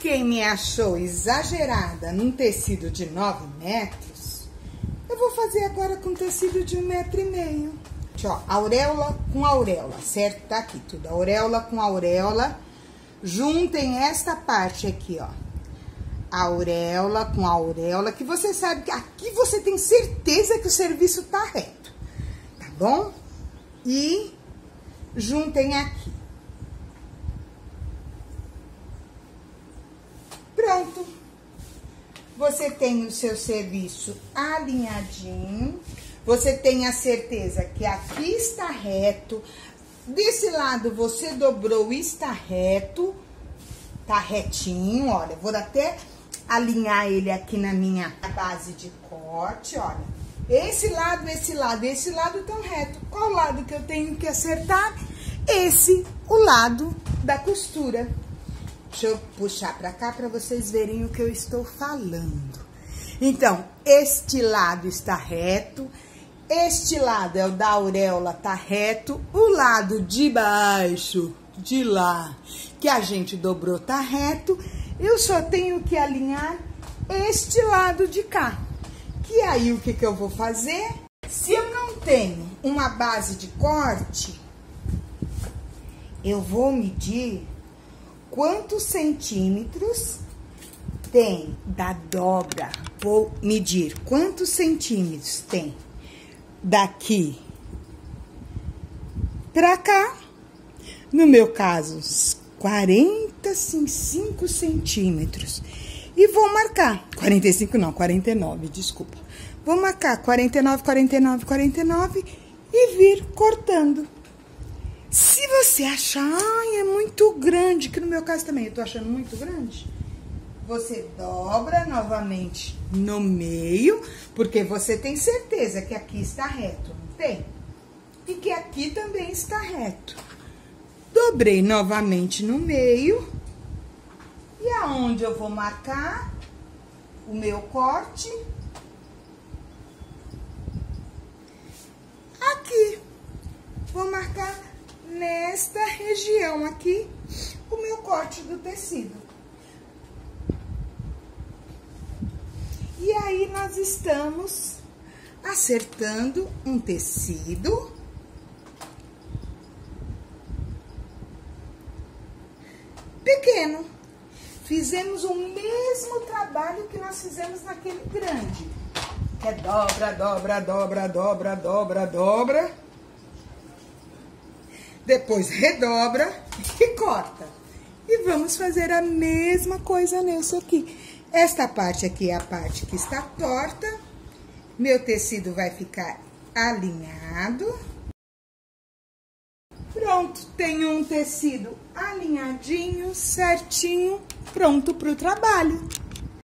quem me achou exagerada num tecido de 9 metros, eu vou fazer agora com tecido de 1,5 metro. Ó, auréola com auréola, certo? Tá aqui tudo, auréola com auréola. Juntem esta parte aqui, ó. Auréola com auréola, que você sabe que aqui você tem certeza que o serviço tá reto, tá bom? E juntem aqui. Pronto. Você tem o seu serviço alinhadinho. Você tem a certeza que aqui está reto. Desse lado você dobrou, está reto. Tá retinho, olha. Vou até alinhar ele aqui na minha base de corte, olha. Esse lado estão reto. Qual lado que eu tenho que acertar? Esse, o lado da costura. Deixa eu puxar pra cá pra vocês verem o que eu estou falando. Então, este lado está reto. Este lado é o da auréola, tá reto. O lado de baixo, de lá, que a gente dobrou, tá reto. Eu só tenho que alinhar este lado de cá. Que aí, o que que eu vou fazer? Se eu não tenho uma base de corte, eu vou medir quantos centímetros tem da dobra. Vou medir quantos centímetros tem daqui pra cá. No meu caso, uns 45 centímetros. E vou marcar, 45 não, 49, desculpa. Vou marcar 49, 49, 49 e vir cortando. Se você achar, ai, é muito grande, que no meu caso também eu tô achando muito grande, você dobra novamente no meio, porque você tem certeza que aqui está reto, não tem? E que aqui também está reto. Dobrei novamente no meio. E aonde eu vou marcar o meu corte? Aqui. Vou marcar nesta região aqui o meu corte do tecido. E aí, nós estamos acertando um tecido pequeno. Fizemos o mesmo trabalho que nós fizemos naquele grande. Que é dobra, dobra, dobra, dobra, dobra, dobra. Depois redobra e corta. E vamos fazer a mesma coisa nesse aqui. Esta parte aqui é a parte que está torta. Meu tecido vai ficar alinhado. Pronto, tenho um tecido alinhadinho, certinho, pronto para o trabalho.